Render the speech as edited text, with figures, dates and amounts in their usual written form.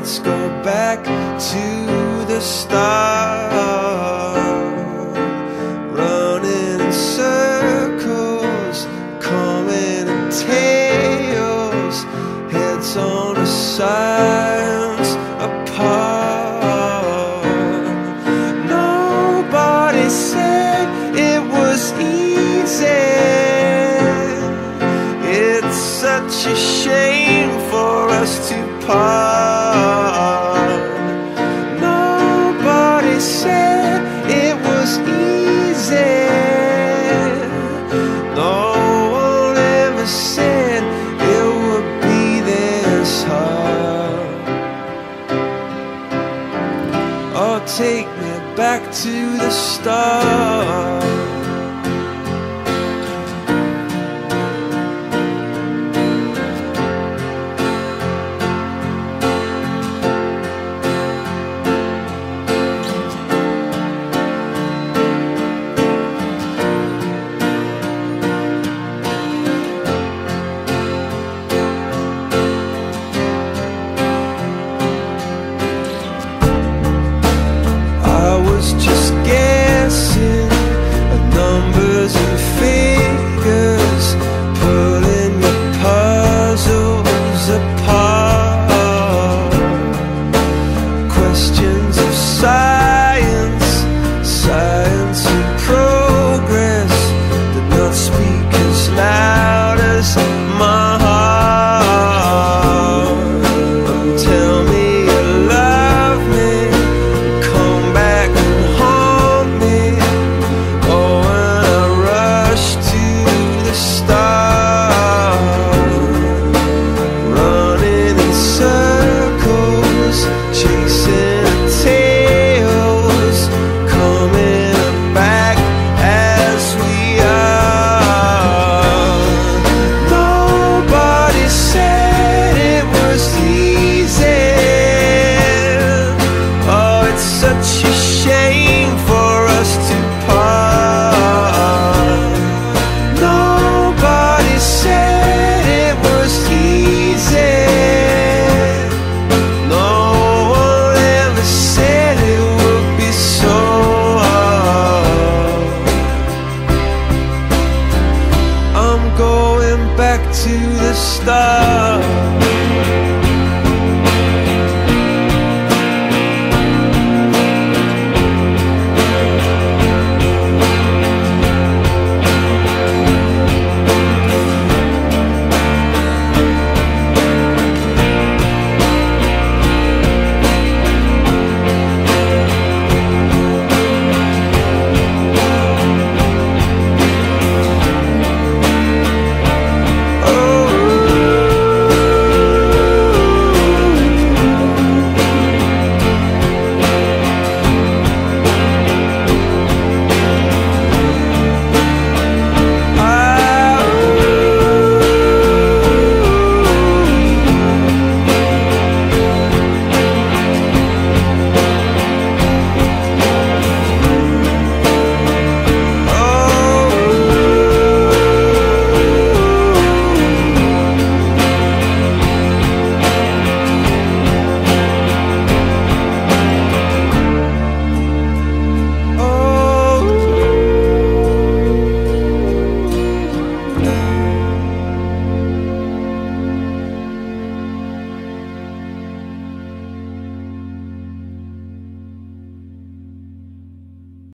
let's go back to the start. Running in circles, coming in tails, heads on the sides apart. Nobody said it was easy. It's such a shame for us to part. Nobody said it was easy. No one ever said it would be this hard. Oh, take me back to the start.